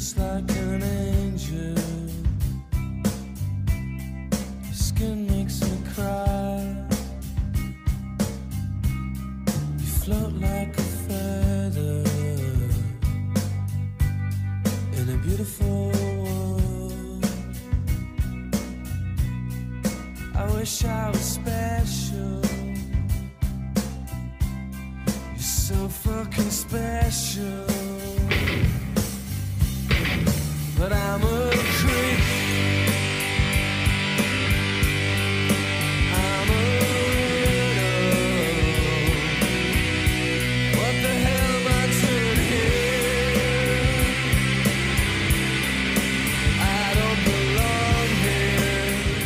just like an angel. Your skin makes me cry. You float like a feather in a beautiful world. I wish I was special. You're so fucking special. But I'm a creep. I'm a widow. What the hell am I doing here? I don't belong here.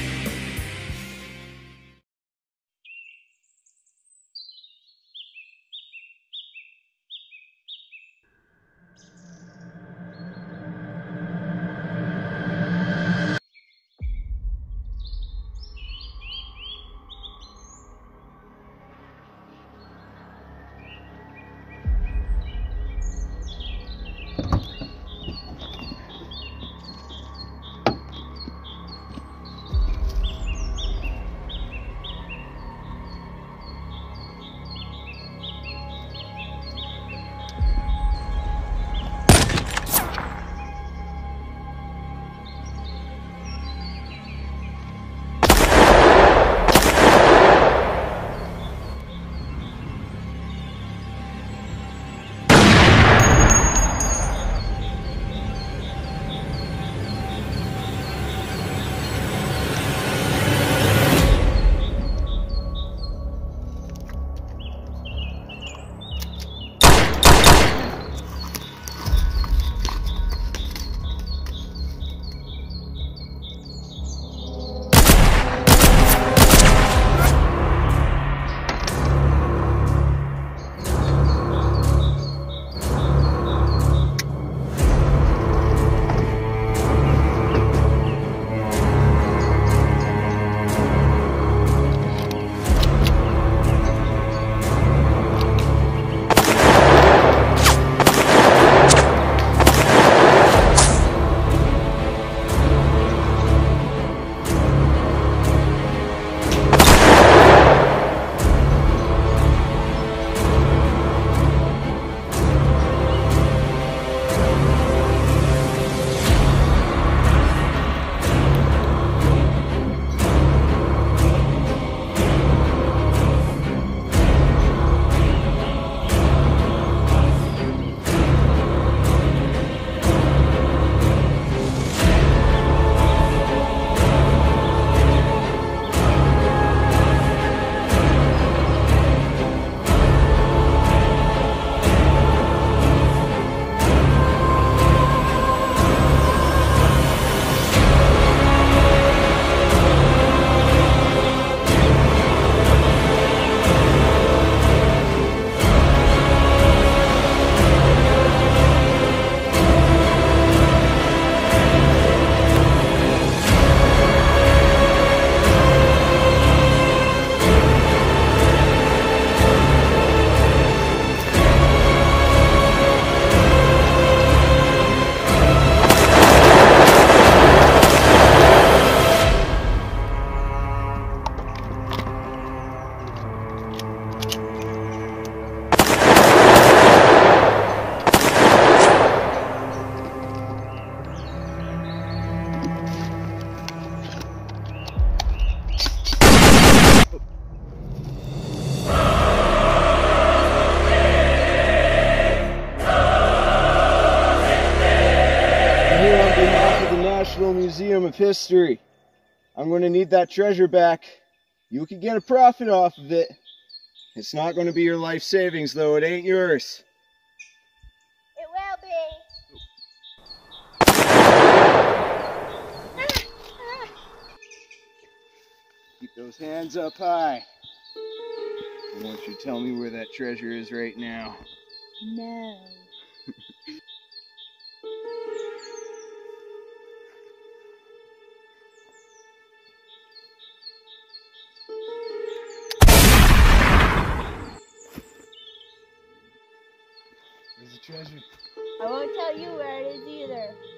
National Museum of History. I'm going to need that treasure back. You can get a profit off of it. It's not going to be your life savings, though. It ain't yours. It will be. Keep those hands up high. I want you to tell me where that treasure is right now. No. Where's the treasure? I won't tell you where it is either.